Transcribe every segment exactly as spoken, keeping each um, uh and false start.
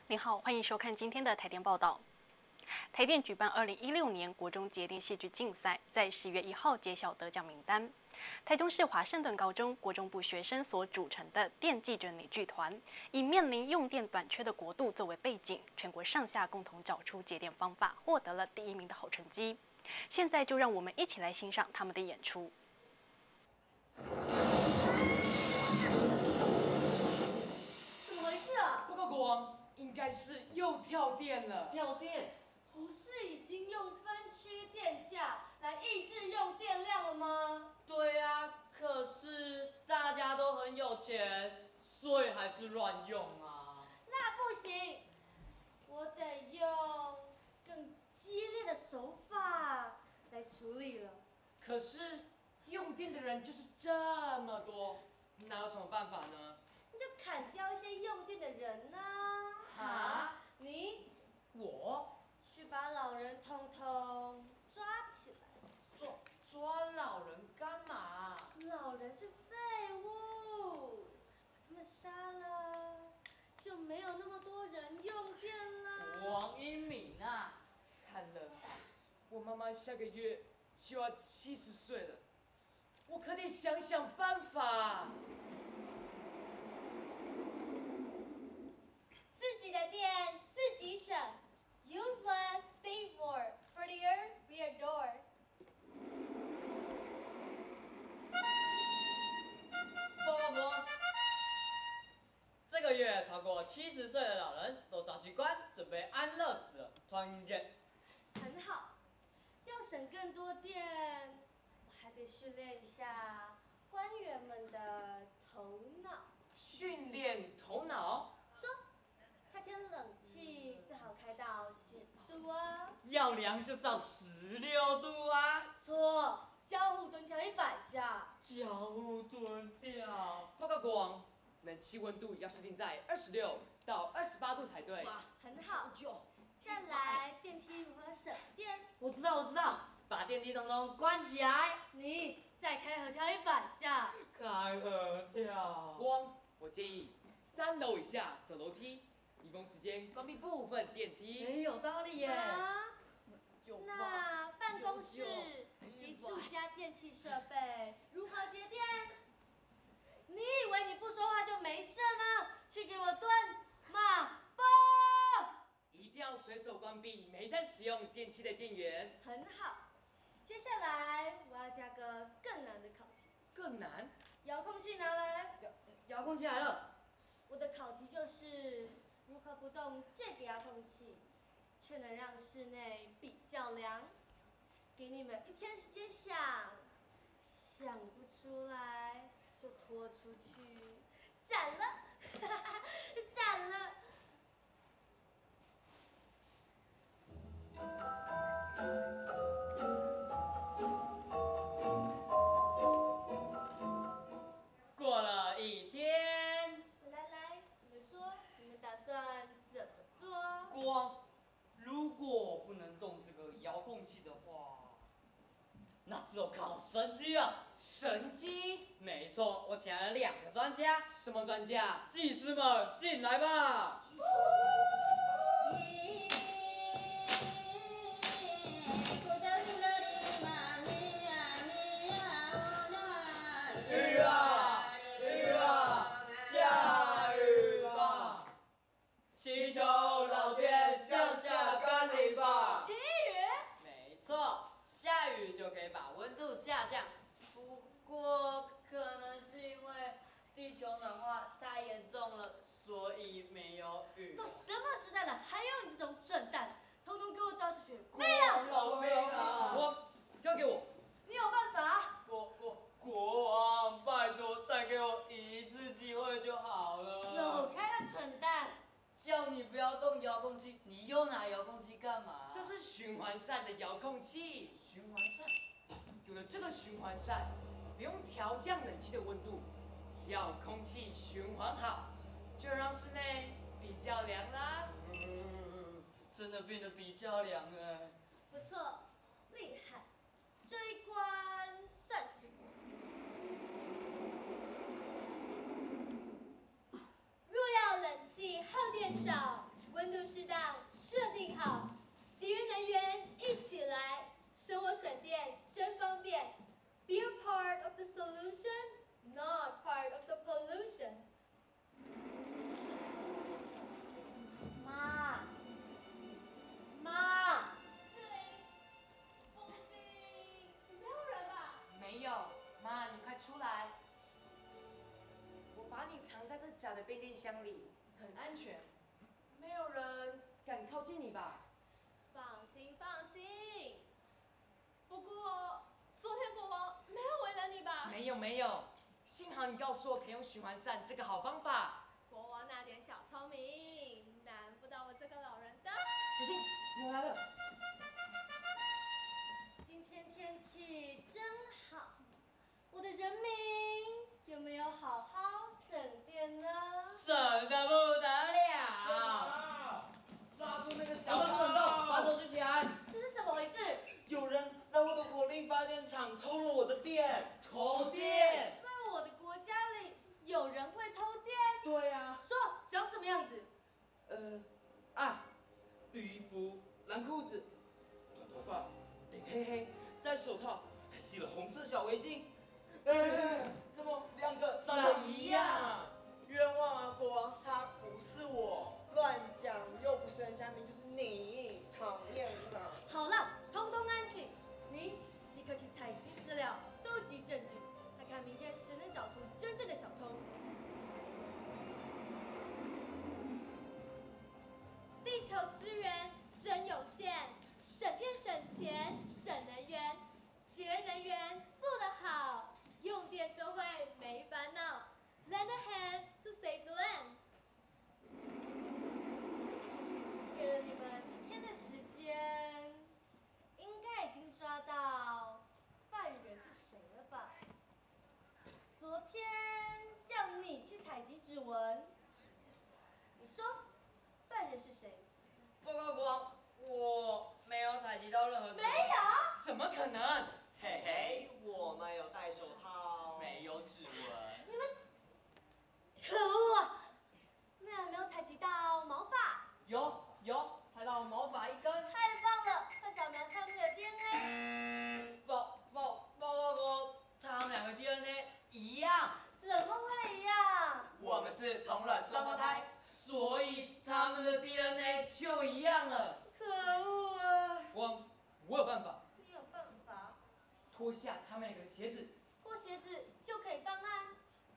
您好，欢迎收看今天的台电报道。台电举办二零一六年国中节电戏剧竞赛，在十月一号揭晓得奖名单。台中市华盛顿高中国中部学生所组成的电技者女剧团，以面临用电短缺的国度作为背景，全国上下共同找出节电方法，获得了第一名的好成绩。现在就让我们一起来欣赏他们的演出。 报告国王，应该是又跳电了。 跳电？ 不是已经用分区电价来抑制用电量了吗？ 对啊，可是大家都很有钱，所以还是乱用啊。 那不行，我得用更激烈的手法来处理了。 可是用电的人就是这么多，哪有什么办法呢？ 那就砍掉一些用电的人呢、啊。 啊？ 你？ 我？ 去把老人通通抓起来。 抓抓老人干嘛？ 老人是废物，把他们杀了，就没有那么多人用电了。 王一敏啊， 惨了，我妈妈下个月就要七十岁了，我可得想想办法。 自己的电自己省 ，use less, save more. For the earth we adore. 报告国王，这个月超过七十岁的老人都抓去关，准备安乐死了，团圆。 很好，要省更多电，我还得训练一下官员们的头脑。 训练头脑。 说。 夏天冷气最好开到几度啊？ 要凉就是要十六度啊！ 错，交互蹲跳一百下。 交互蹲跳。 报告国王，冷气温度要设定在二十六到二十八度才对。 很好。再来，电梯如何省电？ 我知道，我知道，把电梯通通关起来。 你再开合跳一百下。 开合跳。 国王，我建议三楼以下走楼梯。 移工时间关闭部分电梯， 也有道理耶。 啊、那办公室及住家电器设备如何节电？你以为你不说话就没事吗？去给我蹲马步！ 一定要随手关闭每站使用电器的电源。 很好，接下来我要加个更难的考题。 更难？ 遥控器拿来。 遥遥控器来了。 我的考题就是。 如何不动这个遥控器，却能让室内比较凉？给你们一天时间想，想不出来就拖出去斩了，斩了！ 过了一天。 打算怎么做？ 国王，如果不能动这个遥控器的话，那只有靠神机了。 神机？ 没错，我请来了两个专家。 什么专家？ 技师们，进来吧。雨啊，雨啊，下雨吧。 祈求老天降下甘霖吧！ 祈雨？ 没错，下雨就可以把温度下降。不过，可能是因为地球暖化太严重了，所以没有雨。 都什么时代了，还有你这种蠢蛋，统统给我交出去！ 没有，老兵啊！ 我交给我。 你有办法？ 国国国王，拜托，再给我一次机会就好了。 走开了，蠢蛋！ 叫你不要动遥控器，你又拿遥控器干嘛？ 这是循环扇的遥控器。 循环扇。 有了这个循环扇，不用调降冷气的温度，只要空气循环好，就让室内比较凉啦。 嗯，真的变得比较凉哎。 不错，厉害，这一关算是过。 若要冷气耗电少， 温度适当，设定好，节约能源一起来，生活省电真方便。Be a part of the solution, not part of the pollution。 妈，妈， 四零，附近没有人吧？ 没有，妈，你快出来！我把你藏在这假的变电箱里，很安全，没有人敢靠近你吧？ 放心放心。不过昨天国王没有为难你吧？ 没有没有，幸好你告诉我可以用循环扇这个好方法。 国王那点小聪明，难不倒我这个老人的。 小心，我来了。 今天天气真好，我的人民有没有好好省电呢？ 省得不得了！ 抓住那个小动滚动，把手举起来！ 这是怎么回事？ 有人来我的火力发电厂偷了我的电， 偷电！ 在我的国家里，有人会偷电？ 对呀、 说长什么样子？ 呃，啊，绿衣服，蓝裤子，短头发，脸黑黑，戴手套，还系了红色小围巾。呃，怎么两个长得一样？冤枉啊，国王，他不是我。 乱讲，又不是人家名，就是你，讨厌啊！ 好了，通通安静！你立刻去采集资料，搜集证据，来看明天谁能找出真正的小偷。 地球资源真有限，省电省钱省能源，节约能源做得好，用电就会没烦恼。Lend a hand to save the land。 给了你们一天的时间，应该已经抓到犯人是谁了吧？昨天叫你去采集指纹，你说犯人是谁？ 报告国王，我没有采集到任何指纹。 没有。 怎么可能？ 嘿嘿，我们有戴手套，没有指纹。 你们可恶啊！那有没有采集到毛发？ 有有，采到毛发一根。 太棒了！快扫描上面的 D N A。 报报报告国王，他们两个 D N A 一样， 怎么会一样？ 我们是同卵双胞胎。 所以他们的 D N A 就一样了。 可恶啊！ 我我有办法， 你有办法？ 脱下他们两个的鞋子。 脱鞋子就可以办案？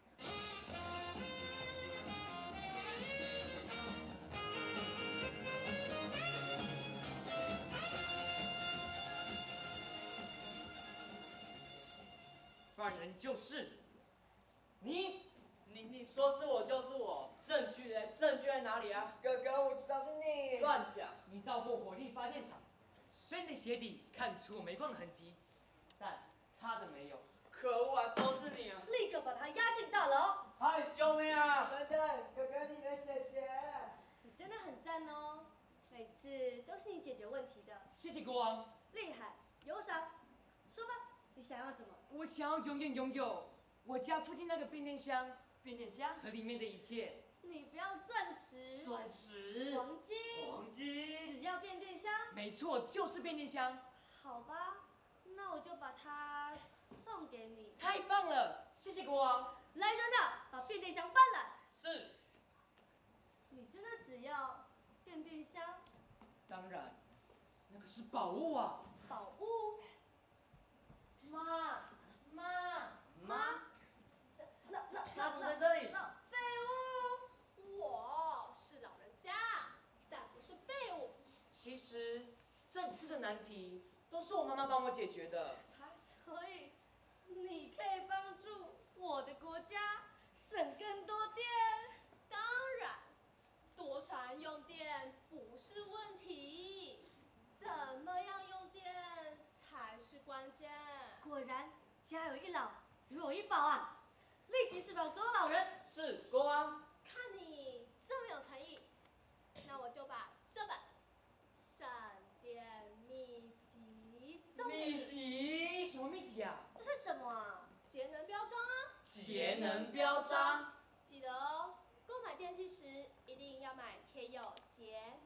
犯人就是你。 你你说是我就是我，证据嘞？证据在哪里啊？ 哥哥，我知道是你。 乱讲！ 你到过火力发电厂，虽然你的鞋底看出有煤矿痕迹，但他的没有。 可恶啊，都是你啊！ 立刻把他押进大牢！ 嗨，救命啊！ 等等，哥哥你的谢谢。 你真的很赞哦，每次都是你解决问题的， 谢谢国王， 厉害，有赏。说吧，你想要什么？ 我想要永远拥有我家附近那个变电箱变电箱、 和里面的一切。 你不要钻石、 钻石、 黄金， 黄金。 只要变电箱。 没错，就是变电箱。 好吧，那我就把它送给你。 太棒了，谢谢国王。 来人呐，把变电箱搬来。 是。 你真的只要变电箱？ 当然，那个是宝物啊。 宝物？ 妈妈妈， 那那他怎么在这里？ 那废物！ 我是老人家，但不是废物。 其实这次的难题都是我妈妈帮我解决的。 所以你可以帮助我的国家省更多电。 当然，多少人用电不是问题，怎么样用电才是关键。 果然，家有一老，如有一宝啊！立即释放所有老人。 是国王。 看你这么有诚意，那我就把这本省电秘籍送给秘你。 籍。 什么秘籍啊？ 这是什么啊？ 节能标章啊！ 节能标章。 记得哦，购买电器时一定要买贴有节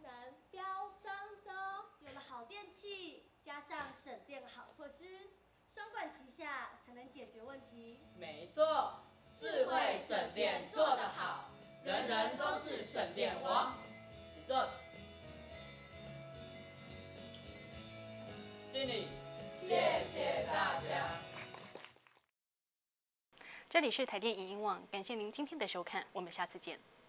上省电好措施，双管齐下才能解决问题。 没错，智慧省电做得好，人人都是省电王。立正。敬礼，谢谢大家。 这里是台电影音网，感谢您今天的收看，我们下次见。